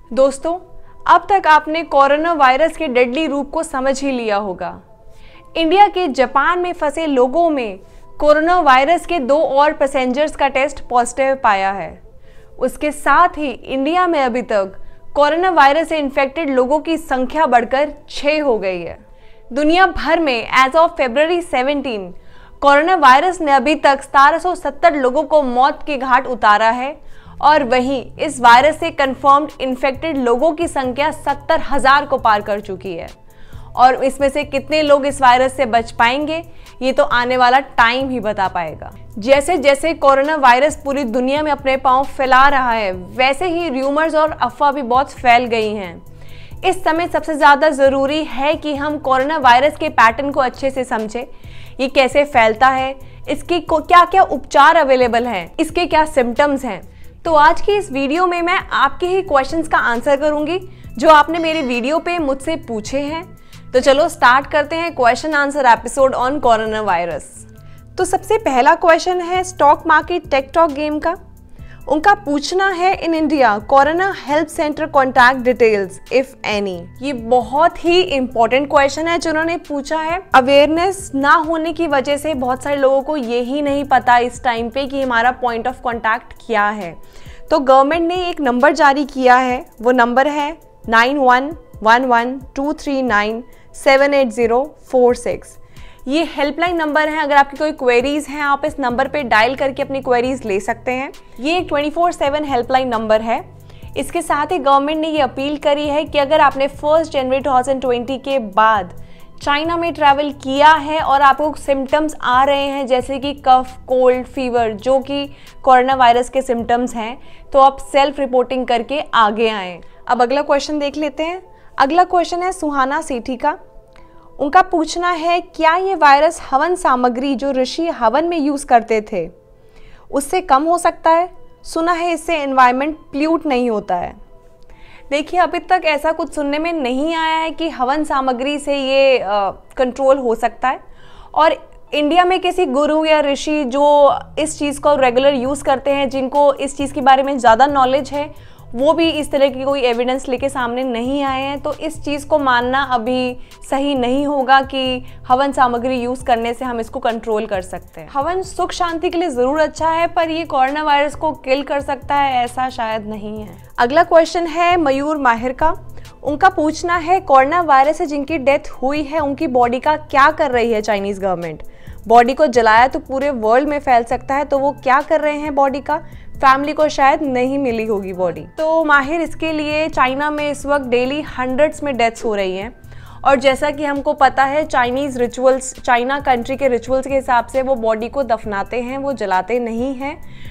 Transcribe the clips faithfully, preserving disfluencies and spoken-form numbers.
दोस्तों, अब तक आपने कोरोना वायरस के डेडली रूप को समझ ही लिया होगा। इंडिया के जापान में फंसे लोगों में कोरोना वायरस के दो और पैसेंजर्स का टेस्ट पॉजिटिव पाया है। उसके साथ ही इंडिया में अभी तक कोरोना वायरस से इन्फेक्टेड लोगों की संख्या बढ़कर छह हो गई है। दुनिया भर में एज ऑफ फरवरी सत्रह कोरोना वायरस ने अभी तक सत्रह सौ सत्तर लोगों को मौत के घाट उतारा है और वहीं इस वायरस से कंफर्म्ड इन्फेक्टेड लोगों की संख्या सत्तर हजार को पार कर चुकी है। और इसमें से कितने लोग इस वायरस से बच पाएंगे, ये तो आने वाला टाइम ही बता पाएगा। जैसे जैसे कोरोना वायरस पूरी दुनिया में अपने पांव फैला रहा है, वैसे ही र्यूमर्स और अफवाह भी बहुत फैल गई हैं। इस समय सबसे ज़्यादा ज़रूरी है कि हम कोरोना वायरस के पैटर्न को अच्छे से समझें। ये कैसे फैलता है, इसके क्या क्या उपचार अवेलेबल हैं, इसके क्या सिम्टम्स हैं। तो आज की इस वीडियो में मैं आपके ही क्वेश्चंस का आंसर करूंगी जो आपने मेरी वीडियो पे मुझसे पूछे हैं। तो चलो स्टार्ट करते हैं question answer episode on corona virus. तो सबसे पहला क्वेश्चन है स्टॉक मार्केट टेकटॉक गेम का। उनका पूछना है in India corona help centre contact details if any. ये बहुत ही इंपॉर्टेंट क्वेश्चन है जो उन्होंने पूछा है। अवेयरनेस ना होने की वजह से बहुत सारे लोगों को ये ही नहीं पता इस टाइम पे कि हमारा पॉइंट ऑफ कॉन्टैक्ट क्या है। तो गवर्नमेंट ने एक नंबर जारी किया है, वो नंबर है nine one one one two three nine seven eight zero four six. ये हेल्पलाइन नंबर है। अगर आपकी कोई क्वेरीज हैं आप इस नंबर पे डायल करके अपनी क्वेरीज ले सकते हैं। ये एक twenty four seven helpline number है। इसके साथ ही गवर्नमेंट ने ये अपील करी है कि अगर आपने फर्स्ट जनवरी टू थाउजेंड ट्वेंटी के बाद चाइना में ट्रैवल किया है और आपको सिम्टम्स आ रहे हैं जैसे कि कफ, कोल्ड, फीवर, जो कि कोरोना वायरस के सिम्टम्स हैं, तो आप सेल्फ रिपोर्टिंग करके आगे आएँ। अब अगला क्वेश्चन देख लेते हैं। अगला क्वेश्चन है सुहाना सेठी का। उनका पूछना है क्या ये वायरस हवन सामग्री जो ऋषि हवन में यूज़ करते थे उससे कम हो सकता है? सुना है इससे एनवायरनमेंट प्ल्यूट नहीं होता है। देखिए, अभी तक ऐसा कुछ सुनने में नहीं आया है कि हवन सामग्री से ये कंट्रोल हो सकता है। और इंडिया में किसी गुरु या ऋषि जो इस चीज़ को रेगुलर यूज़ करते हैं, जिनको इस चीज़ के बारे में ज़्यादा नॉलेज है, वो भी इस तरह की कोई एविडेंस लेके सामने नहीं आए हैं। तो इस चीज़ को मानना अभी सही नहीं होगा कि हवन सामग्री यूज़ करने से हम इसको कंट्रोल कर सकते हैं। हवन सुख शांति के लिए ज़रूर अच्छा है, पर ये कोरोना वायरस को किल कर सकता है ऐसा शायद नहीं है। अगला क्वेश्चन है मयूर माहिर का। उनका पूछना है कोरोना वायरस से जिनकी डेथ हुई है उनकी बॉडी का क्या कर रही है चाइनीज़ गवर्नमेंट? बॉडी को जलाया तो पूरे वर्ल्ड में फैल सकता है, तो वो क्या कर रहे हैं बॉडी का? फैमिली को शायद नहीं मिली होगी बॉडी। तो माहिर, इसके लिए चाइना में इस वक्त डेली हंड्रेड्स में डेथ्स हो रही हैं। और जैसा कि हमको पता है चाइनीज़ रिचुअल्स, चाइना कंट्री के रिचुअल्स के हिसाब से वो बॉडी को दफनाते हैं, वो जलाते नहीं हैं।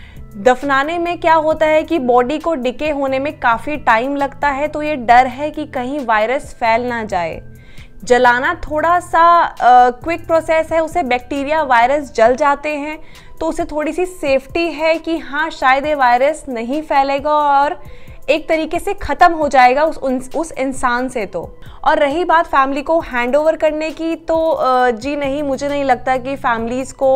दफनाने में क्या होता है कि बॉडी को डिके होने में काफ़ी टाइम लगता है, तो ये डर है कि कहीं वायरस फैल ना जाए। जलाना थोड़ा सा क्विक प्रोसेस है, उसे बैक्टीरिया वायरस जल जाते हैं, तो उसे थोड़ी सी सेफ्टी है कि हाँ शायद ये वायरस नहीं फैलेगा और एक तरीके से ख़त्म हो जाएगा उस उस इंसान से। तो और रही बात फैमिली को हैंड ओवर करने की, तो जी नहीं, मुझे नहीं लगता कि फैमिलीज़ को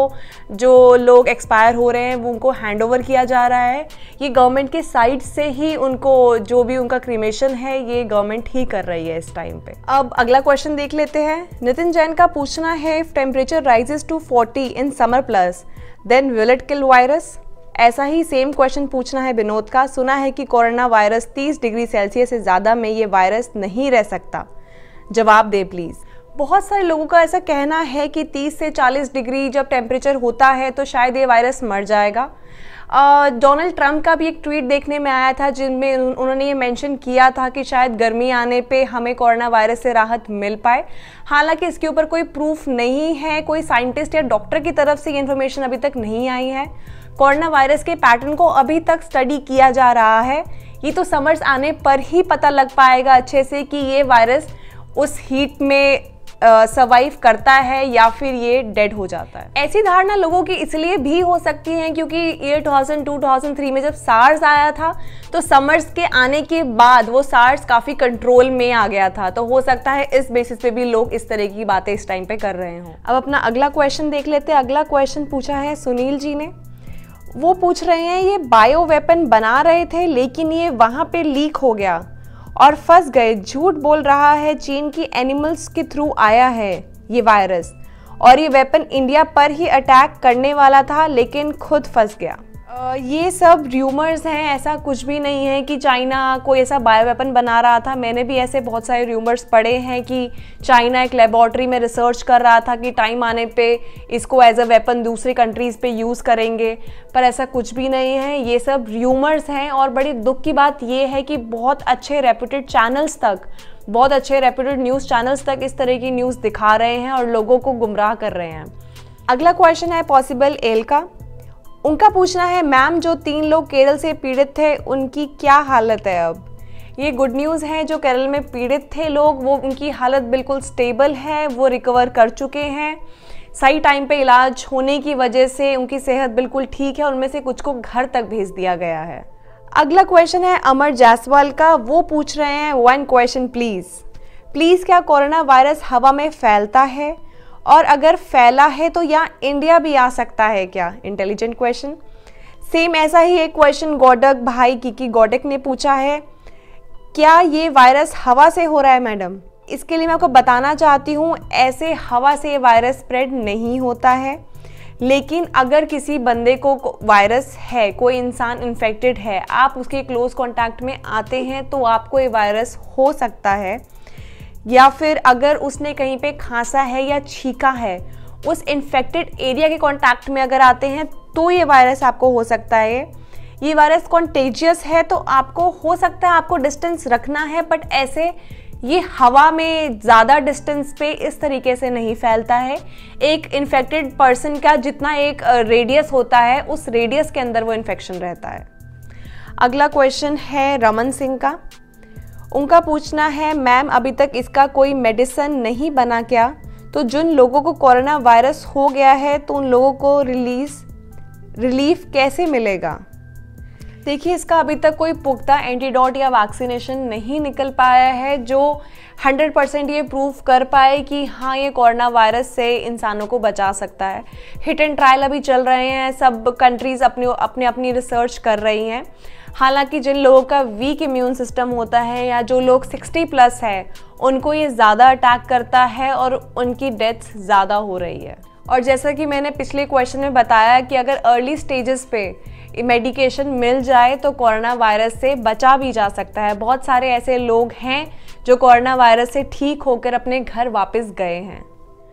जो लोग एक्सपायर हो रहे हैं वो उनको हैंड ओवर किया जा रहा है। ये गवर्नमेंट के साइड से ही उनको जो भी उनका क्रीमेशन है ये गवर्नमेंट ही कर रही है इस टाइम पे। अब अगला क्वेश्चन देख लेते हैं। नितिन जैन का पूछना है if temperature rises to forty in summer plus then will it kill virus? ऐसा ही सेम क्वेश्चन पूछना है विनोद का। सुना है कि कोरोना वायरस तीस डिग्री सेल्सियस से ज़्यादा में ये वायरस नहीं रह सकता, जवाब दे प्लीज़। बहुत सारे लोगों का ऐसा कहना है कि तीस से चालीस डिग्री जब टेम्परेचर होता है तो शायद ये वायरस मर जाएगा। डोनाल्ड ट्रंप का भी एक ट्वीट देखने में आया था जिनमें उन्होंने ये मेंशन किया था कि शायद गर्मी आने पे हमें कोरोना वायरस से राहत मिल पाए। हालांकि इसके ऊपर कोई प्रूफ नहीं है, कोई साइंटिस्ट या डॉक्टर की तरफ से ये इन्फॉर्मेशन अभी तक नहीं आई है। कोरोना वायरस के पैटर्न को अभी तक स्टडी किया जा रहा है। ये तो समर्स आने पर ही पता लग पाएगा अच्छे से कि ये वायरस उस हीट में सर्वाइव uh, करता है या फिर ये डेड हो जाता है। ऐसी धारणा लोगों की इसलिए भी हो सकती है क्योंकि year two thousand two two thousand three में जब सार्स आया था तो समर्स के आने के बाद वो सार्स काफ़ी कंट्रोल में आ गया था। तो हो सकता है इस बेसिस पे भी लोग इस तरह की बातें इस टाइम पे कर रहे हों। अब अपना अगला क्वेश्चन देख लेते हैं। अगला क्वेश्चन पूछा है सुनील जी ने। वो पूछ रहे हैं ये बायो वेपन बना रहे थे लेकिन ये वहाँ पे लीक हो गया और फंस गए। झूठ बोल रहा है, चीन की एनिमल्स के थ्रू आया है ये वायरस और ये वेपन इंडिया पर ही अटैक करने वाला था लेकिन खुद फंस गया। Uh, ये सब र्यूमर्स हैं, ऐसा कुछ भी नहीं है कि चाइना कोई ऐसा बायो वेपन बना रहा था। मैंने भी ऐसे बहुत सारे र्यूमर्स पढ़े हैं कि चाइना एक लेबॉर्ट्री में रिसर्च कर रहा था कि टाइम आने पे इसको एज अ वेपन दूसरी कंट्रीज़ पे यूज़ करेंगे, पर ऐसा कुछ भी नहीं है। ये सब र्यूमर्स हैं और बड़ी दुख की बात ये है कि बहुत अच्छे रेप्यूटेड चैनल्स तक बहुत अच्छे रेप्यूटेड न्यूज़ चैनल्स तक इस तरह की न्यूज़ दिखा रहे हैं और लोगों को गुमराह कर रहे हैं। अगला क्वेश्चन है पॉसिबल एल का। उनका पूछना है, मैम जो तीन लोग केरल से पीड़ित थे उनकी क्या हालत है अब? ये गुड न्यूज़ है, जो केरल में पीड़ित थे लोग वो उनकी हालत बिल्कुल स्टेबल है, वो रिकवर कर चुके हैं। सही टाइम पे इलाज होने की वजह से उनकी सेहत बिल्कुल ठीक है, उनमें से कुछ को घर तक भेज दिया गया है। अगला क्वेश्चन है अमर जायसवाल का। वो पूछ रहे हैं, वन क्वेश्चन प्लीज़ प्लीज़ क्या कोरोना वायरस हवा में फैलता है और अगर फैला है तो यहाँ इंडिया भी आ सकता है क्या? Intelligent question. सेम ऐसा ही एक क्वेश्चन गौडक भाई किकी गौडक ने पूछा है, क्या ये वायरस हवा से हो रहा है मैडम? इसके लिए मैं आपको बताना चाहती हूँ, ऐसे हवा से वायरस स्प्रेड नहीं होता है, लेकिन अगर किसी बंदे को वायरस है, कोई इंसान इन्फेक्टेड है, आप उसके क्लोज कॉन्टैक्ट में आते हैं तो आपको ये वायरस हो सकता है। या फिर अगर उसने कहीं पे खांसा है या छींका है, उस इन्फेक्टेड एरिया के कांटेक्ट में अगर आते हैं तो ये वायरस आपको हो सकता है। ये वायरस कॉन्टेजियस है तो आपको हो सकता है आपको डिस्टेंस रखना है, बट ऐसे ये हवा में ज़्यादा डिस्टेंस पे इस तरीके से नहीं फैलता है। एक इन्फेक्टेड पर्सन का जितना एक रेडियस होता है उस रेडियस के अंदर वो इन्फेक्शन रहता है। अगला क्वेश्चन है रमन सिंह का। उनका पूछना है, मैम अभी तक इसका कोई मेडिसिन नहीं बना क्या? तो जिन लोगों को कोरोना वायरस हो गया है तो उन लोगों को रिलीज रिलीफ कैसे मिलेगा? देखिए, इसका अभी तक कोई पुख्ता एंटीडोट या वैक्सीनेशन नहीं निकल पाया है जो हंड्रेड परसेंट ये प्रूव कर पाए कि हाँ ये कोरोना वायरस से इंसानों को बचा सकता है। हिट एंड ट्रायल अभी चल रहे हैं, सब कंट्रीज़ अपनी अपनी अपनी रिसर्च कर रही हैं। हालांकि जिन लोगों का वीक इम्यून सिस्टम होता है या जो लोग सिक्सटी प्लस है उनको ये ज़्यादा अटैक करता है और उनकी डेथ्स ज़्यादा हो रही है। और जैसा कि मैंने पिछले क्वेश्चन में बताया कि अगर अर्ली स्टेजेस पे मेडिकेशन मिल जाए तो कोरोना वायरस से बचा भी जा सकता है। बहुत सारे ऐसे लोग हैं जो कोरोना वायरस से ठीक होकर अपने घर वापस गए हैं।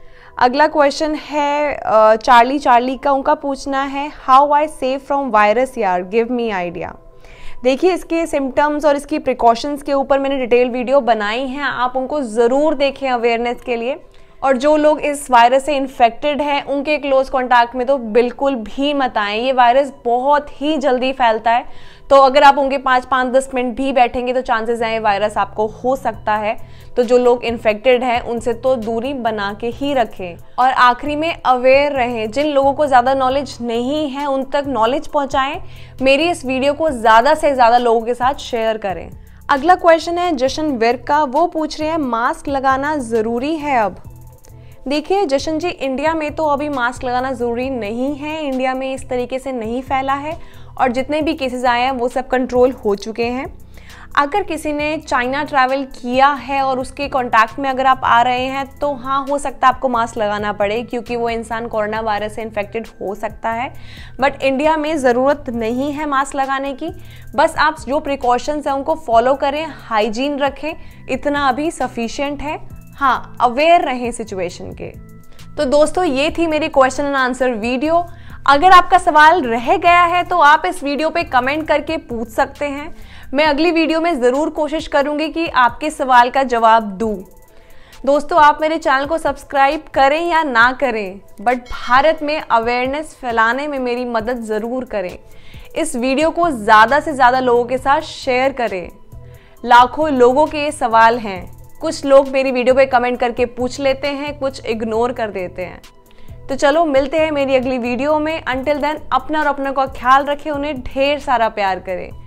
अगला क्वेश्चन है चार्ली चार्ली का। उनका पूछना है, how I save from virus यार, गिव मी आइडिया। देखिए, इसके सिम्टम्स और इसकी प्रिकॉशंस के ऊपर मैंने डिटेल वीडियो बनाई हैं, आप उनको ज़रूर देखें अवेयरनेस के लिए। और जो लोग इस वायरस से इन्फेक्टेड हैं उनके क्लोज कॉन्टैक्ट में तो बिल्कुल भी मत आएं। ये वायरस बहुत ही जल्दी फैलता है, तो अगर आप उनके पाँच पाँच दस मिनट भी बैठेंगे तो चांसेस हैं ये वायरस आपको हो सकता है। तो जो लोग इन्फेक्टेड हैं उनसे तो दूरी बना के ही रखें। और आखिरी में अवेयर रहें, जिन लोगों को ज़्यादा नॉलेज नहीं है उन तक नॉलेज पहुँचाएँ। मेरी इस वीडियो को ज़्यादा से ज़्यादा लोगों के साथ शेयर करें। अगला क्वेश्चन है जशन विर्क का। वो पूछ रहे हैं, मास्क लगाना ज़रूरी है अब? देखिए जशन जी, इंडिया में तो अभी मास्क लगाना ज़रूरी नहीं है। इंडिया में इस तरीके से नहीं फैला है और जितने भी केसेस आए हैं वो सब कंट्रोल हो चुके हैं। अगर किसी ने चाइना ट्रैवल किया है और उसके कांटेक्ट में अगर आप आ रहे हैं तो हाँ, हो सकता है आपको मास्क लगाना पड़े क्योंकि वो इंसान कोरोना वायरस से इन्फेक्टेड हो सकता है। बट इंडिया में ज़रूरत नहीं है मास्क लगाने की। बस आप जो प्रिकॉशंस हैं उनको फॉलो करें, हाइजीन रखें, इतना अभी सफिशिएंट है। हाँ, अवेयर रहें सिचुएशन के। तो दोस्तों, ये थी मेरी क्वेश्चन एंड आंसर वीडियो। अगर आपका सवाल रह गया है तो आप इस वीडियो पे कमेंट करके पूछ सकते हैं। मैं अगली वीडियो में ज़रूर कोशिश करूंगी कि आपके सवाल का जवाब दूं। दोस्तों, आप मेरे चैनल को सब्सक्राइब करें या ना करें, बट भारत में अवेयरनेस फैलाने में मेरी मदद ज़रूर करें। इस वीडियो को ज़्यादा से ज़्यादा लोगों के साथ शेयर करें। लाखों लोगों के ये सवाल हैं, कुछ लोग मेरी वीडियो पे कमेंट करके पूछ लेते हैं, कुछ इग्नोर कर देते हैं। तो चलो मिलते हैं मेरी अगली वीडियो में। अंटिल देन अपना और अपनों का ख्याल रखें, उन्हें ढेर सारा प्यार करें।